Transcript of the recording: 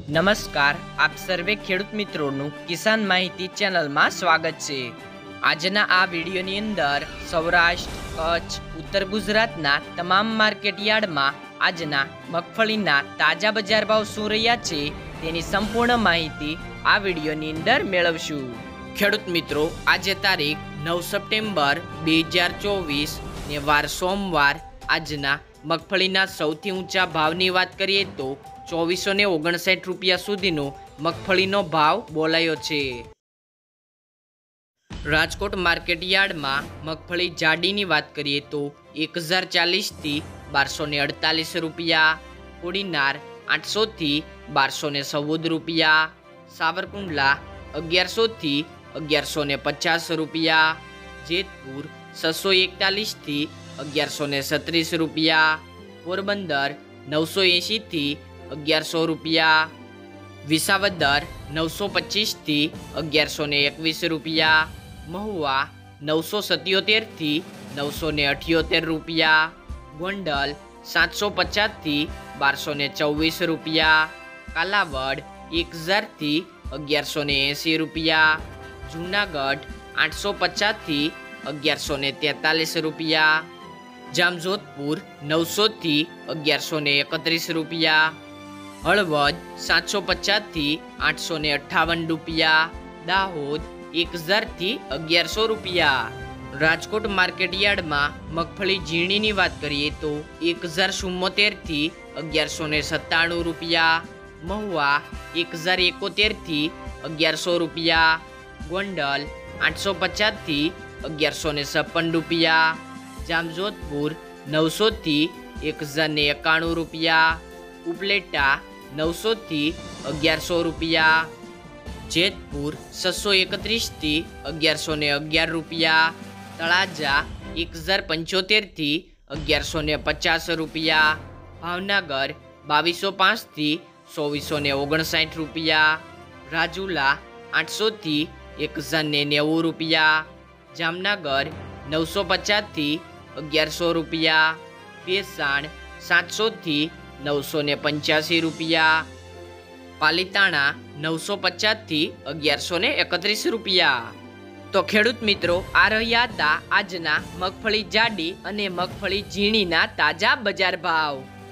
નમસ્કાર, આપ સર્વે ખેડૂત મિત્રોનું કિસાન માહિતી ચેનલમાં સ્વાગત છે। આજના આ વિડીયોની અંદર સૌરાષ્ટ્ર, કચ્છ, ઉત્તર ગુજરાતના તમામ માર્કેટ યાર્ડમાં આજના મગફળીના તાજા બજાર ભાવ શું રહ્યા છે તેની સંપૂર્ણ માહિતી આ વિડીયોની અંદર મેળવશું। ખેડૂત મિત્રો, આજે તારીખ 9 સપ્ટેમ્બર 2024 ને વાર સોમવાર આજના મગફળીના સૌથી ઊંચા ભાવની વાત કરીએ તો 2459 રૂપિયા સુધીનો મગફળીનો ભાવ બોલાયો છે। રાજકોટ માર્કેટ યાર્ડમાં મગફળી જાડીની વાત કરીએ તો 1040 થી 1248 રૂપિયા, કોડીનાર 800 થી 1214 રૂપિયા, સાવરકુંડલા 1100 થી 1150 રૂપિયા, જેતપુર 641 થી 1136 રૂપિયા, પોરબંદર 980 થી 1100 રૂપિયા, વિસાવદર 925 થી 1121 રૂપિયા, મહુવા 977 થી 978 રૂપિયા, ગોંડલ 750 થી 1224 રૂપિયા, કાલાવડ 1000 થી 1180 રૂપિયા, જૂનાગઢ 850 થી 1143 રૂપિયા, જામજોધપુર 900 થી 1131 રૂપિયા, હળવદ 750 થી 858 રૂપિયા, દાહોદ 1000 થી 1100 રૂપિયા। રાજકોટ માર્કેટ યાર્ડમાં મગફળી ઝીણીની વાત કરીએ તો 1074 થી 1197 રૂપિયા, મહુવા 1071 થી 1100 રૂપિયા, ગોંડલ 850 થી 1156 રૂપિયા, જામજોધપુર 900 થી 1091 રૂપિયા, ઉપલેટા 900 થી 1100 રૂપિયા, જેતપુર 631 થી 1111 રૂપિયા, તળાજા 1075 થી 1150 રૂપિયા, ભાવનગર 2205 થી 2459 રૂપિયા, રાજુલા 800 થી 1090 રૂપિયા, જામનગર 950 થી 1100 રૂપિયા, ભેસાણ 700 થી 985 રૂપિયા, પાલીતાણા 950 થી 1131 રૂપિયા। તો ખેડૂત મિત્રો, આ રહ્યા હતા આજના મગફળી જાડી અને મગફળી ઝીણીના તાજા બજાર ભાવ।